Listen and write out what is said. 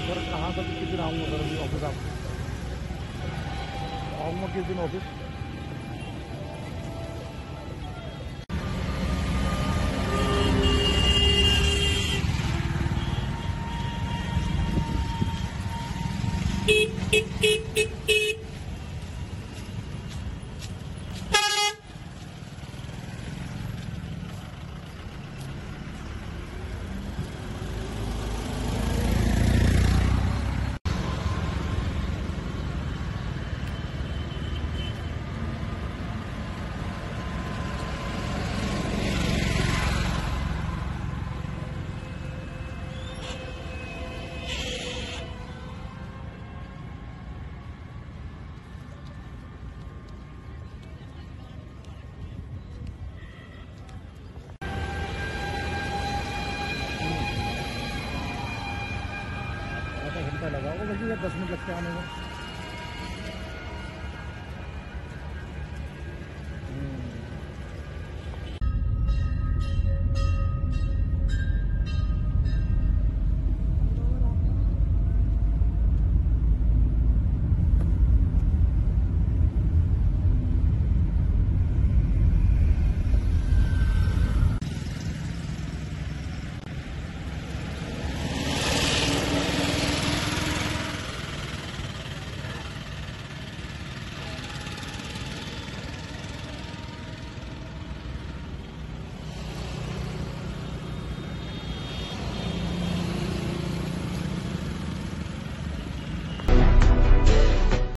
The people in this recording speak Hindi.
सर कहाँ तक किस दिन आऊँगा सर अभी ऑफिस आपको आऊँगा किस दिन ऑफिस? घंटा लगा होगा, बल्कि 10 मिनट लगते आने में।